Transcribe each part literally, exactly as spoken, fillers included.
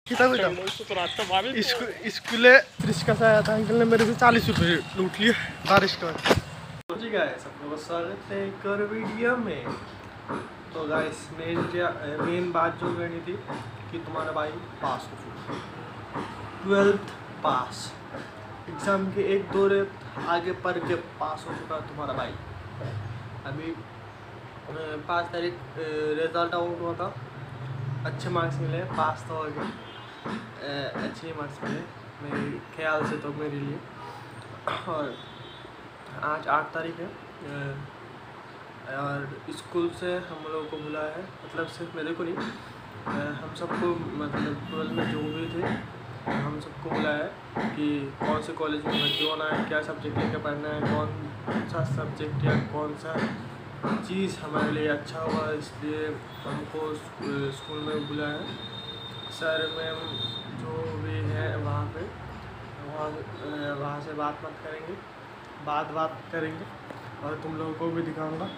स्कूले रिश्का से आया था, अंकल ने मेरे से चालीस रुपये लूट लिए बारिश का। जी गाइस, आपका स्वागत है एक और वीडियो में। तो गाइस मेन मेन बात जो करनी थी कि तुम्हारा भाई पास हो चुका, ट्वेल्थ पास, एग्ज़ाम के एक दो रेत आगे पढ़ के पास हो चुका तुम्हारा भाई। अभी पाँच तारीख रिजल्ट आउट हुआ था, अच्छे मार्क्स मिले, पास तो हो गए, अच्छे मार्क्स मिले मेरे ख्याल से तो मेरे लिए। और आज आठ तारीख है और स्कूल से हम लोगों को बुलाया है, मतलब सिर्फ मेरे को नहीं, हम सबको, मतलब ट्वेल्थ में जो भी थे हम सबको बुलाया है कि कौन से कॉलेज में भर्ती होना है, क्या सब्जेक्ट लेकर पढ़ना है, कौन सा सब्जेक्ट या कौन सा चीज़ हमारे लिए अच्छा होगा, इसलिए हमको स्कूल में बुलाया है। सर मैम जो भी है वहाँ पे वहाँ वहाँ से बात मत करेंगे, बात बात करेंगे और तुम लोगों को भी दिखाऊंगा।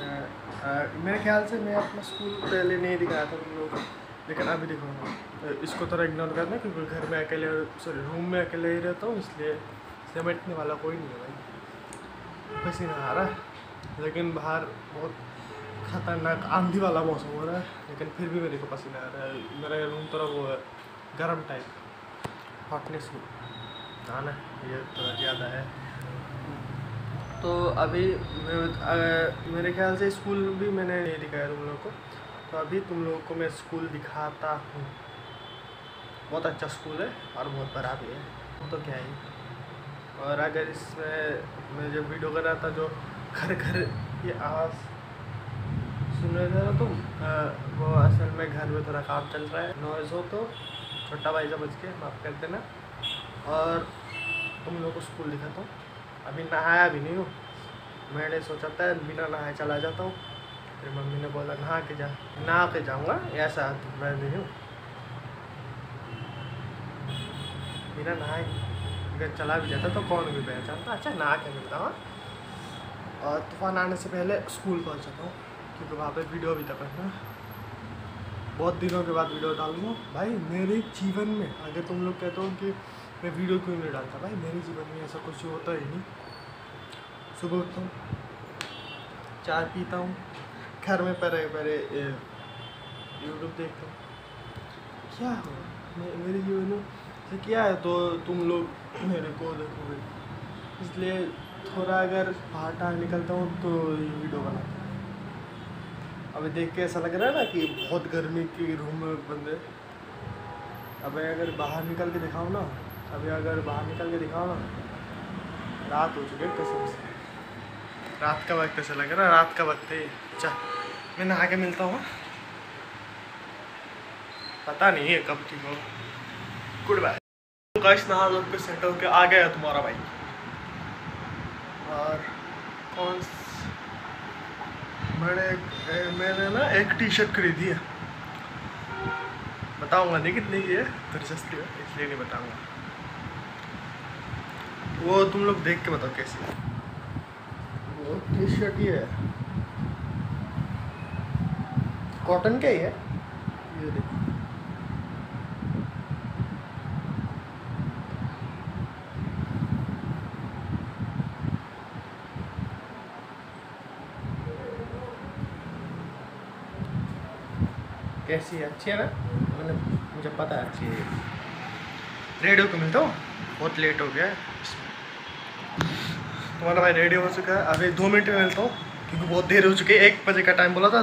मेरे ख्याल से मैं अपना स्कूल पहले नहीं दिखाया था तुम लोगों को, लेकिन अभी दिखाऊंगा। इसको थोड़ा इग्नोर करना क्योंकि घर में अकेले, सॉरी रूम में अकेले ही रहता हूँ, इसलिए समेटने वाला कोई नहीं है भाई। पसीना आ रहा है लेकिन बाहर बहुत खतरनाक आंधी वाला मौसम हो रहा है, लेकिन फिर भी मेरे को पसीना आ रहा है। मेरा रूम थोड़ा वो है गर्म टाइप, हॉटनेस आना ये थोड़ा ज़्यादा है। तो अभी मेरे ख्याल से स्कूल भी मैंने नहीं दिखाया तुम लोगों को, तो अभी तुम लोगों को मैं स्कूल दिखाता हूँ। बहुत अच्छा स्कूल है और बहुत बड़ा भी है, तो क्या ही। और अगर इसमें मैं जब वीडियो कर रहा था जो घर घर ये आवाज़ सुन रहे थे ना तुम, वो असल में घर में थोड़ा काम चल रहा है, नॉइज़ हो तो छोटा भाई समझ के माफ़ कर देना। और तुम लोगों को स्कूल दिखाता हूँ। अभी नहाया भी नहीं हूँ, मैंने सोचा था बिना नहाए चला जाता हूँ, फिर मम्मी ने बोला नहा के जा, नहा के जाऊँगा, ऐसा मैं नहीं हूँ, बिना नहाए अगर चला भी जाता तो कौन भी पहचानता। अच्छा नहा के मिलता हूँ और तूफान आने से पहले स्कूल पहुँच जाता हूँ, क्योंकि वहाँ पे वीडियो भी तक है, बहुत दिनों के बाद वीडियो डालूँगा भाई। मेरे जीवन में अगर तुम लोग कहते हो कि मैं वीडियो क्यों नहीं डालता, भाई मेरे जीवन में ऐसा कुछ होता ही नहीं। सुबह उठता हूँ, चाय पीता हूँ, घर में पहले पहले यूट्यूब देखता हूँ, क्या हो मेरे जीवन में से क्या है तो तुम लोग मेरे को देखोगे, इसलिए थोड़ा अगर बाहर टाइम निकलता हूँ तो ये वीडियो बनाता हूँ। अभी देख के ऐसा लग रहा है ना कि बहुत गर्मी की रूम में बंद है। अभी अगर बाहर निकल के दिखाऊँ ना, अभी अगर बाहर निकल के दिखाओ ना, रात हो चुकी है कसम से, रात का वक्त ऐसा लग रहा है, रात का वक्त है। अच्छा मैं नहा के मिलता हूँ, पता नहीं है कब ठीक हो। गुड बाय गाइस, नहा लोग के सेट होके आ गया तुम्हारा भाई। और कौन मैंने मैंने ना एक टी शर्ट खरीदी है, बताऊंगा नहीं कितनी की है, थोड़ी सस्ती है इसलिए नहीं बताऊंगा, वो तुम लोग देख के बताओ कैसी है। वो टी शर्ट ही है, कॉटन का ही है, ये देखो। कैसी है, अच्छी है ना, मैंने मुझे पता है अच्छी है। रेडियो को मिलता हूँ, बहुत लेट हो गया है इसमें। तुम्हारा भाई रेडी हो चुका है, अभी दो मिनट में मिलता हूँ क्योंकि बहुत देर हो चुकी है, एक बजे का टाइम बोला था।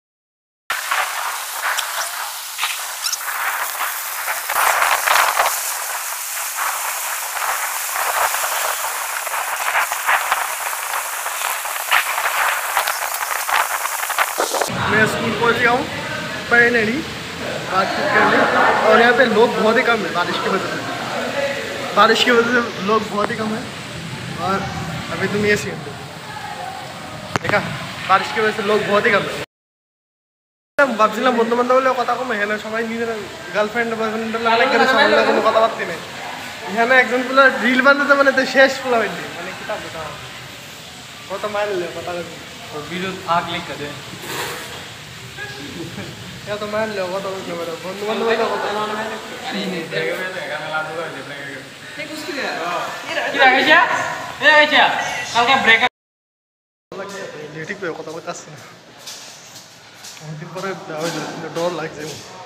मैं स्कूल पहुँच गया हूँ, पढ़ने नहीं बातचीत करने, और यहाँ पे लोग बहुत ही कम है बारिश की वजह से, बारिश की वजह से लोग बहुत ही कम है। और अभी तुम ये सीन देखा, बारिश की वजह से लोग बहुत ही कम है। ভাবছিলাম বন্ধু বান্ধব হলে কথা কম, এখানে সবাই নিজের গার্লফ্রেন্ড বয়ফ্রেন্ড লাগে করে সবাই কোনো কথাবার্তা নেই। এখানে একজন পুরো রিল বানাতে মানে তো শেষ পুরো হয়নি, মানে কিতাব বেটা কত মারলে কথা ভিডিও আগ লিখ করে या तो मान लो कत बंधु बान्धव कत ঠিক কথা বলতে আসছি না অনেকদিন পরে ডর লাগছে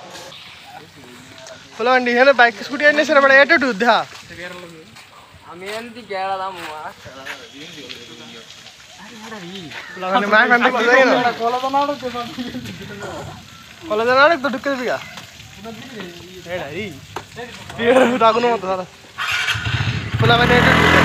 বলো আন্টি হ্যাঁ বাইক স্কুটি এনেছে না বড় এটা টুদ হ্যাঁ আমি এমনি গেড়া দাম মানে মা কান দেখতে যাই না কলেজ না একটু ঢুকে দিবি গা এডা এই পিড় দাগুনো মত সারা বলা মানে এটা টুদ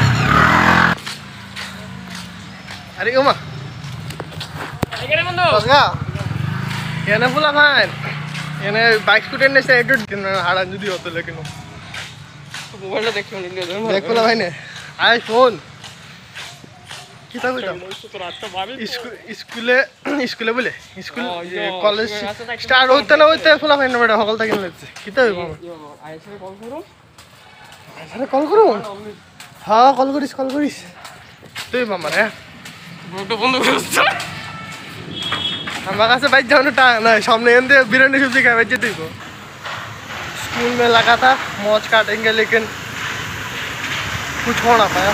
আরে ওমা এখানে বন্ধু বসগা এনে বলা ভাই এনে বাইক স্কুটি এনেছে এটা হাড়া যদি হতো লেকিন মোবাইলটা দেখো নিলে দেখ বলা ভাই নে আইফোন কিতা কইতা স্কুলে স্কুলে বলে স্কুল কলেজ স্টার্ট হইতে না হইতে খোলা হয় না বেটা সকাল থেকে লাগছে কিতা হইব আইসে কল করো আরে কল করো হ্যাঁ কল করিস কল করিস তুই মামা রে ব্লগটা বন্ধ করছ আমার কাছে বাইক যাওয়ার টাকা নাই সামনে এনে बिरयानी सब्जी खाए बच्चे तुझको स्कूल में लगा था मौज काटेंगे लेकिन कुछ हो ना पाया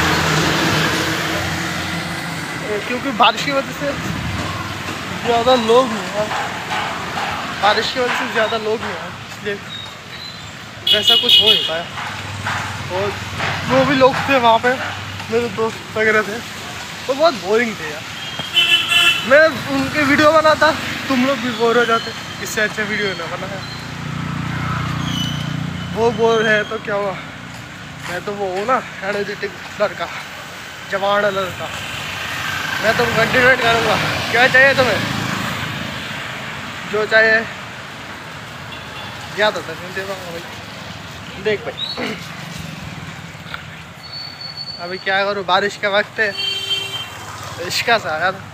क्योंकि बारिश की वजह से ज़्यादा लोग नहीं हैं बारिश की वजह से ज़्यादा लोग नहीं हैं इसलिए वैसा कुछ हो नहीं पाया और जो भी लोग थे वहाँ पे मेरे दोस्त वगैरह थे वो बहुत बोरिंग थे यार मैं उनके वीडियो बनाता तुम लोग भी बोर हो जाते इससे अच्छा वीडियो ना बनाया वो बोर है तो क्या हुआ मैं तो वो हूँ ना एनर्जेटिक लड़का जवान लड़का मैं तो कंटिन्यू करूँगा क्या चाहिए तुम्हें जो चाहिए याद होता है दे दूँगा भाई देख भाई अभी क्या करूँ बारिश का वक्त है रिश्का से आया था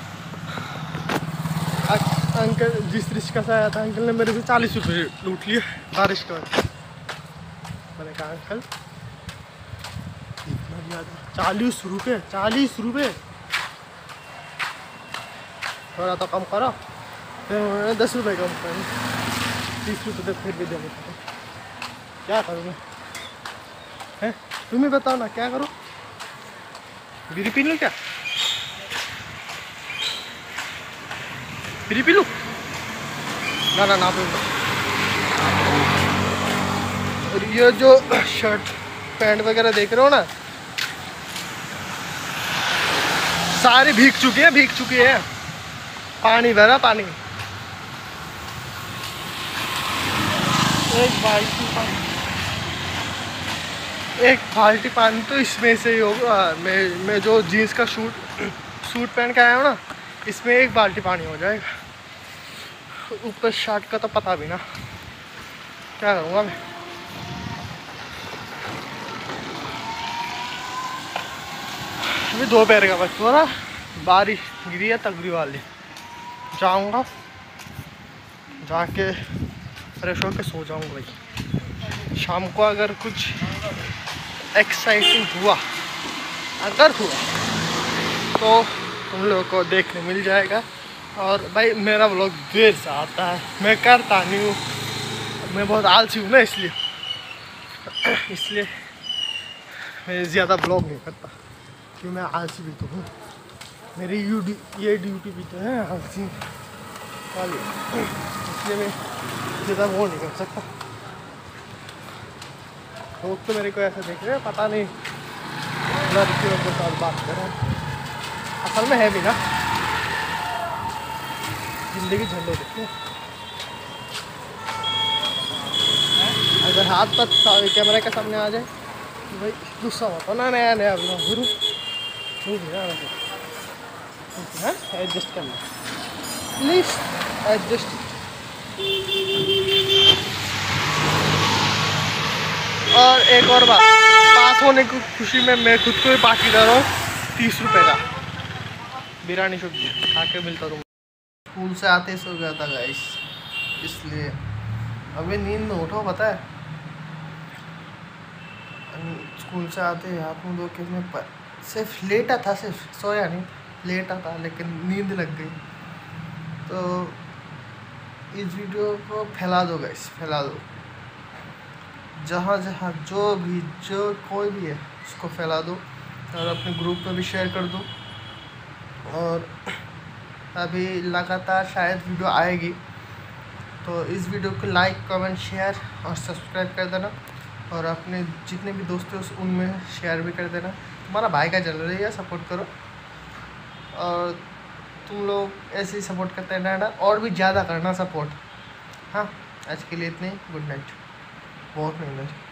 अंकल जिस रिश्का से आया था अंकल ने मेरे से चालीस रुपये लूट लिए बारिश का वक्त मैंने कहा अंकल इतना दिया चालीस रुपये चालीस रुपये थोड़ा तो कम करो फिर उन्होंने दस रुपये कम कर तीस रुपये तक फिर भी देने पड़े क्या करूँ मैं हैं तुम ही बताओ ना क्या करो बीड़ी पी लूँ क्या बीड़ी पी लूँ ना ना ना पी और ये जो शर्ट पैंट वगैरह देख रहे हो ना सारे भीग चुके हैं भीग चुके हैं पानी भरा पानी एक बाल्टी पानी एक बाल्टी पानी तो इसमें से ही होगा मैं मैं जो जीन्स का सूट सूट पहन के आया हूँ ना इसमें एक बाल्टी पानी हो जाएगा ऊपर शर्ट का तो पता भी ना क्या करूँगा मैं अभी दोपहर का वक्त हो रहा बारिश गिरी है तगड़ी वाली जाऊँगा जाके फ्रेश होके सो जाऊँगा भाई शाम को अगर कुछ एक्साइटिंग हुआ अगर हुआ तो तुम लोगों को देखने मिल जाएगा और भाई मेरा व्लॉग देर से आता है मैं करता नहीं हूँ मैं बहुत आलसी हूँ ना इसलिए इसलिए मैं ज़्यादा ब्लॉग नहीं करता क्योंकि मैं आलसी भी तो हूँ मेरी यू ये ड्यूटी भी तो है आलसी वाली इसलिए मैं ज़्यादा वो नहीं कर सकता लोग तो मेरे को ऐसा देख रहे हैं पता नहीं लड़कियों के साथ बात कर रहे हैं असल में है भी ना जिंदगी झंडे देखते अगर हाथ पर कैमरे के सामने आ जाए तो भाई गुस्सा होता ना नया नया ब्लॉग गुरु नहीं भी ना एडजस्ट करना प्लीज एडजस्ट और एक और बात पास होने की खुशी में मैं खुद को ही पार्टी दे रहा हूँ तीस रुपये का बिरयानी सब्जी खा के मिलता हूँ स्कूल से आते सो गया था गाइस इसलिए अभी नींद में उठो पता है स्कूल से आते हाथ मुँह धो के मैं सिर्फ लेटा था सिर्फ सोया नहीं लेटा था लेकिन नींद लग गई तो इस वीडियो को फैला दो गाइस फैला दो जहाँ जहाँ जो भी जो कोई भी है उसको फैला दो और अपने ग्रुप में भी शेयर कर दो। और अभी लगातार शायद वीडियो आएगी, तो इस वीडियो को लाइक कमेंट शेयर और सब्सक्राइब कर देना और अपने जितने भी दोस्त हैं उस उनमें शेयर भी कर देना। तुम्हारा भाई का चल रही है, सपोर्ट करो और तुम लोग ऐसे ही सपोर्ट करते रहना और भी ज़्यादा करना सपोर्ट। हाँ, आज के लिए इतने, गुड नाइट। बहुत मेहनत।